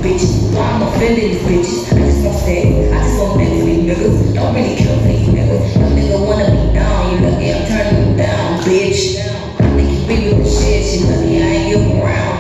bitches. Why I'm offending these bitches? I just want sex, I just want next to these niggas. Don't really care for these niggas. Your nigga wanna be down, you lucky I'm turning him down, bitch. I think you be with the shit, she lucky I ain't you around.